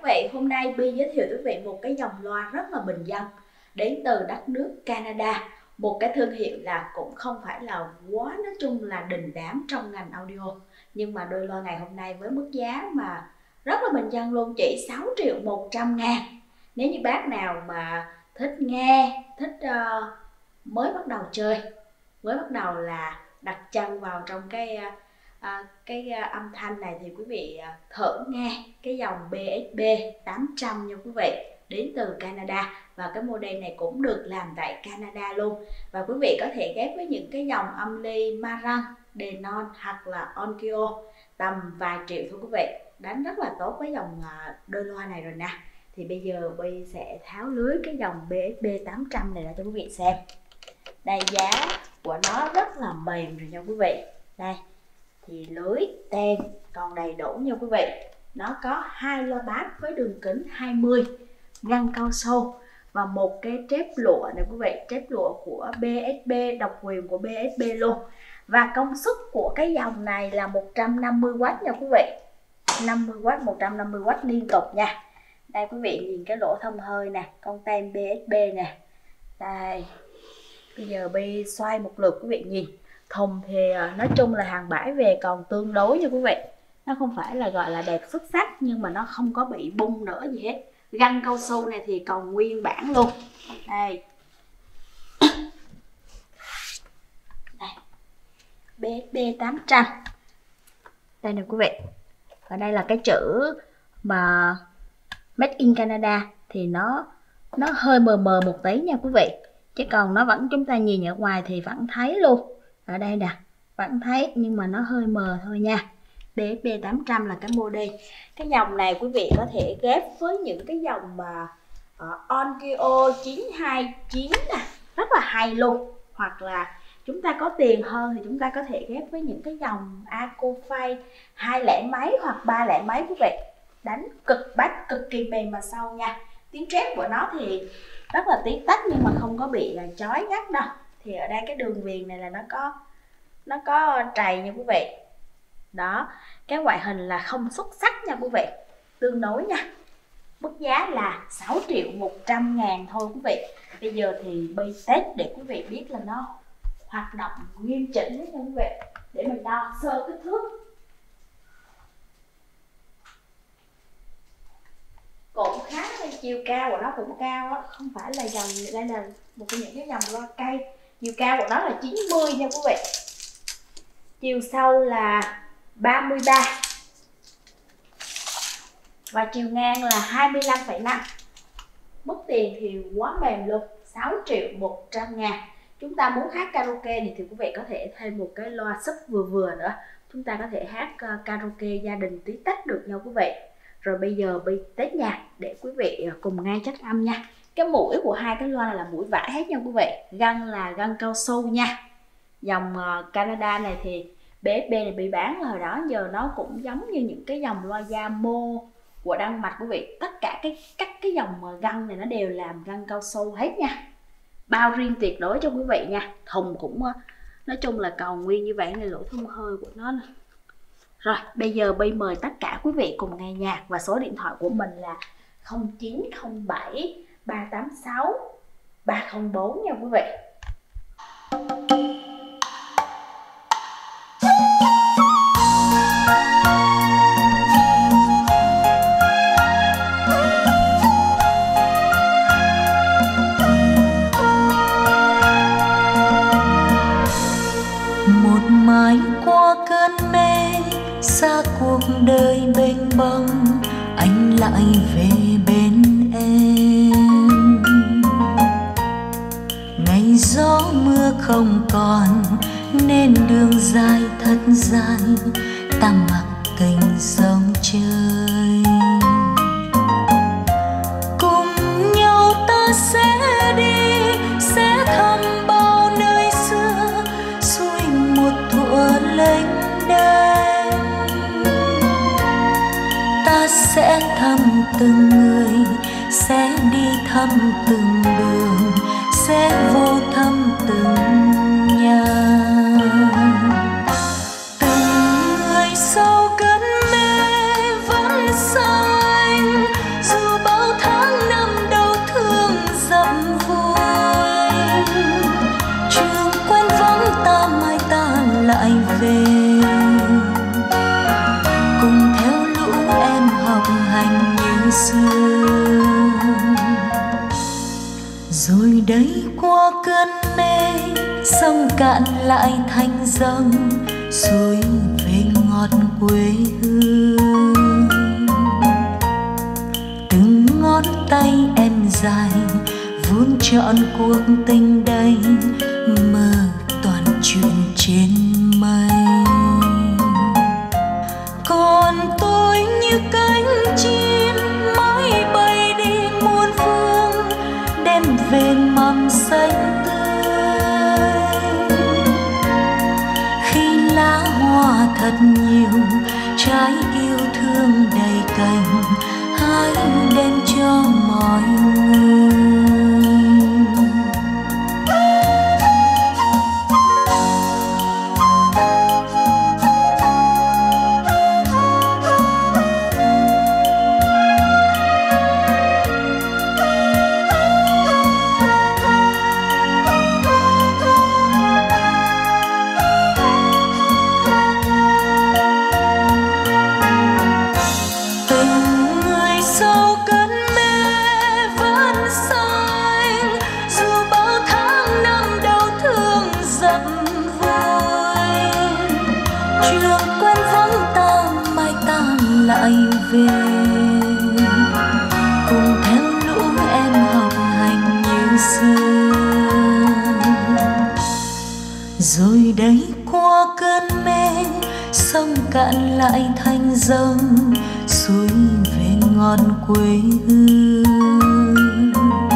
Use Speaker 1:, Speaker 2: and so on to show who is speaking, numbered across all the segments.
Speaker 1: vị, hôm nay Bi giới thiệu tới quý vị một cái dòng loa rất là bình dân đến từ đất nước Canada. Một cái thương hiệu là cũng không phải là quá nói chung là đình đám trong ngành audio. Nhưng mà đôi loa ngày hôm nay với mức giá mà rất là bình dân luôn, chỉ 6.100.000. Nếu như bác nào mà thích nghe, thích mới bắt đầu chơi, mới bắt đầu là đặt chân vào trong cái âm thanh này thì quý vị thử nghe cái dòng BSB 800 nha quý vị, đến từ Canada. Và cái model này cũng được làm tại Canada luôn. Và quý vị có thể ghép với những cái dòng âm ly Marantz, Denon hoặc là Onkyo tầm vài triệu thôi quý vị. Đánh rất là tốt với dòng đôi loa này rồi nè. Thì bây giờ Bi sẽ tháo lưới cái dòng BSB 800 này ra cho quý vị xem. Đây, giá của nó rất là mềm rồi nha quý vị. Đây, thì lưới tem còn đầy đủ nha quý vị. Nó có 2 loa bass với đường kính 20, găng cao su và một cái trép lụa này quý vị, trép lụa của BSB, độc quyền của BSB luôn. Và công suất của cái dòng này là 150W nha quý vị. 50W, 150W liên tục nha. Đây quý vị nhìn cái lỗ thông hơi nè, con tem BSB nè. Đây, bây giờ Bi xoay một lượt quý vị nhìn. Thùng thì nói chung là hàng bãi về còn tương đối nha quý vị. Nó không phải là gọi là đẹp xuất sắc nhưng mà nó không có bị bung nữa gì hết. Găng cao su này thì còn nguyên bản luôn. Đây, đây. BSB 800. Đây nè quý vị. Ở đây là cái chữ mà Made in Canada thì nó hơi mờ mờ một tí nha quý vị. Chứ còn nó vẫn, chúng ta nhìn ở ngoài thì vẫn thấy luôn. Ở đây nè, vẫn thấy nhưng mà nó hơi mờ thôi nha. BSB 800 là cái model. Cái dòng này quý vị có thể ghép với những cái dòng mà Onkyo 929 nè, rất là hay luôn. Hoặc là chúng ta có tiền hơn thì chúng ta có thể ghép với những cái dòng Acofay 200 mấy hoặc 300 mấy quý vị. Đánh bass cực kỳ mềm mà sâu nha. Tiếng trép của nó thì rất là tí tách nhưng mà không có bị chói gắt đâu. Thì ở đây cái đường viền này là nó có trầy nha quý vị. Đó, cái ngoại hình là không xuất sắc nha quý vị, tương đối nha. Mức giá là 6.100.000 thôi quý vị. Bây giờ thì Bi test để quý vị biết là nó hoạt động nghiêm chỉnh nha quý vị, để mình đo sơ kích thước. Cũng khá là chiều cao của nó cũng cao á, không phải là dòng, đây là một trong những cái dòng loa cây. Chiều cao của nó là 90 nha quý vị. Chiều sâu là 33 và chiều ngang là 25,5. Mức tiền thì quá mềm luôn, 6.100.000. Chúng ta muốn hát karaoke thì quý vị có thể thêm một cái loa sub vừa vừa nữa. Chúng ta có thể hát karaoke gia đình tí tách được nha quý vị. Rồi bây giờ Bi test nhạc để quý vị cùng nghe chất âm nha. Cái mũi của hai cái loa là mũi vải hết nha quý vị. Găng là găng cao su nha. Dòng Canada này thì BSB này bị bán hồi đó, giờ nó cũng giống như những cái dòng loa Yamo của Đan Mạch quý vị. Tất cả các cái dòng găng này nó đều làm găng cao su hết nha. Bao riêng tuyệt đối cho quý vị nha. Thùng cũng nói chung là còn nguyên như vậy, này lỗ thông hơi của nó nè. Rồi bây giờ Bi mời tất cả quý vị cùng nghe nhạc, và số điện thoại của mình là 0907 386 304 nha quý vị.
Speaker 2: Một mái qua cơn mê, xa cuộc đời bênh bông, anh lại về bên em. Ngày gió mưa không còn nên đường dài thật dài, ta mặc kênh sông chơi. Cùng nhau ta sẽ đi, sẽ thăm bao nơi xưa, suối một thuở lênh đênh. Ta sẽ thăm từng người, sẽ đi thăm từng đường, sẽ vô thăm từng nhà. Từng người sau cơn mê vẫn sao anh, xưa. Rồi đấy qua cơn mê, sông cạn lại thành dòng, suối về ngọt quê hương. Từng ngón tay em dài vun trọn cuộc tình đây, mơ toàn chuyện trên mây. Còn tôi như cánh chim mãi bay đi muôn phương, đem về mầm xanh tươi. Khi lá hoa thật nhiều, trái yêu thương đầy cành, hãy đem cho mọi người. Lại về cùng theo lũ em học hành như xưa. Rồi đấy qua cơn mê, sông cạn lại thành dòng, suối về ngon quê hương.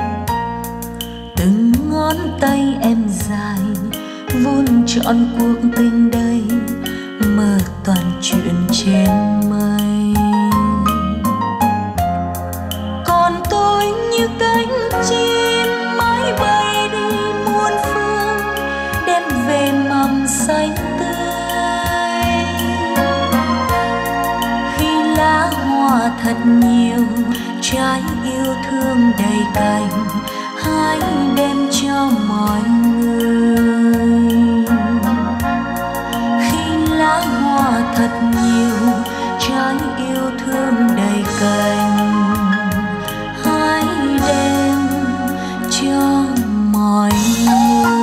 Speaker 2: Từng ngón tay em dài vun trọn cuộc tình đây, mơ toàn chuyện trên mây. Còn tôi như cánh chim mãi bay đi muôn phương, đem về mầm xanh tươi. Khi lá hoa thật nhiều, trái yêu thương đầy cành, hãy đem cho mọi người. Khi lá hoa thật nhiều, trái yêu thương đầy cành, hãy đem cho mọi người.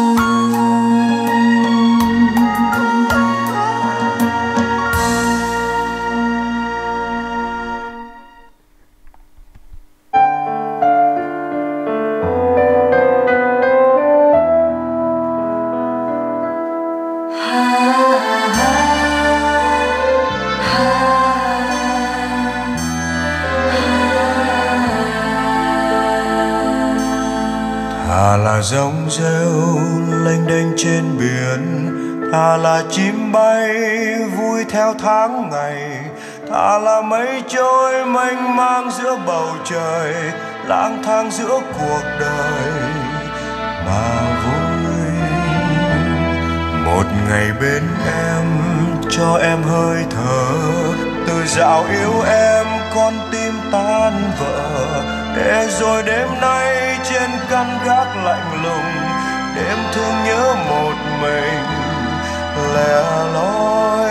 Speaker 3: Thà là rong rêu lênh đênh trên biển, thà là chim bay vui theo tháng ngày, thà là mây trôi mênh mang giữa bầu trời, lang thang giữa cuộc đời mà vui. Một ngày bên em cho em hơi thở, từ dạo yêu em con tim tan vỡ, để rồi đêm nay trên căn gác lạnh lùng, đêm thương nhớ một mình lẻ loi.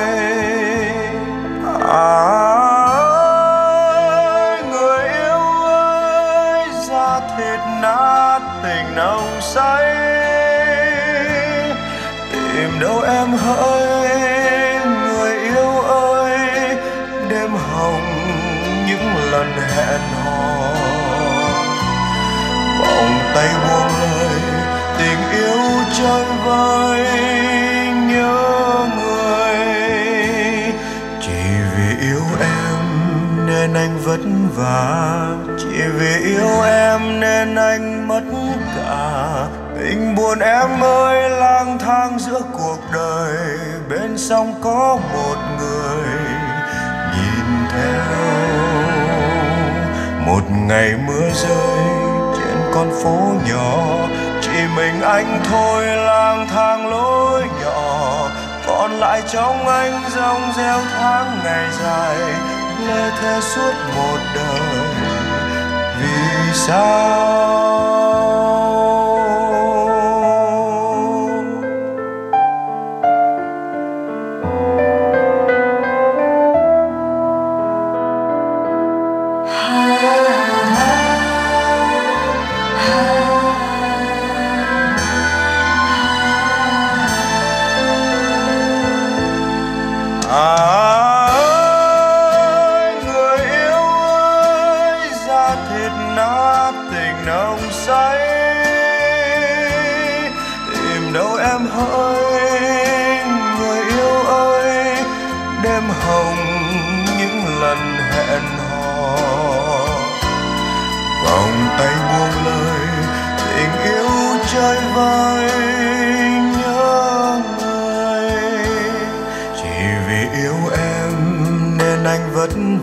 Speaker 3: Người yêu ơi, da thịt nát tình nồng say, tìm đâu em hỡi người yêu ơi, đêm hồng những lần hẹn hò. Vòng tay buông lời tình yêu chơi vơi nhớ người, chỉ vì yêu em nên anh vất vả, chỉ vì yêu em nên anh mất cả. Tình buồn em ơi, lang thang giữa cuộc đời, bên sông có một người nhìn theo. Một ngày mưa rơi trên con phố nhỏ, chỉ mình anh thôi lang thang lối nhỏ, còn lại trong anh rong rêu tháng ngày dài, lê thê suốt một đời. Vì sao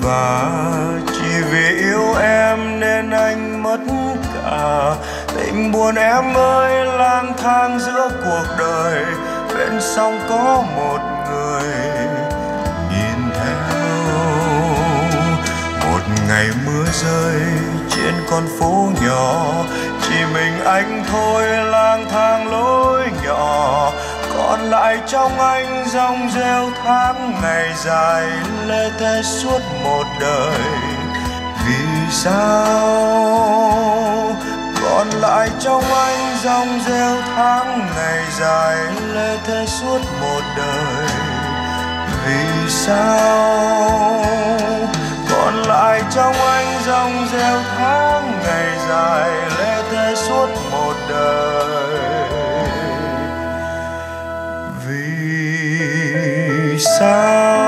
Speaker 3: vả. Chỉ vì yêu em nên anh mất cả tình buồn em ơi. Lang thang giữa cuộc đời, bên sông có một người nhìn theo. Một ngày mưa rơi trên con phố nhỏ, chỉ mình anh thôi lang thang lối nhỏ. Còn lại trong anh dòng rêu tháng ngày dài, lê thê suốt một đời. Vì sao? Còn lại trong anh dòng rêu tháng ngày dài, lê thê suốt một đời. Vì sao? Còn lại trong anh dòng rêu tháng ngày dài, lê thê suốt một đời. Vì sao?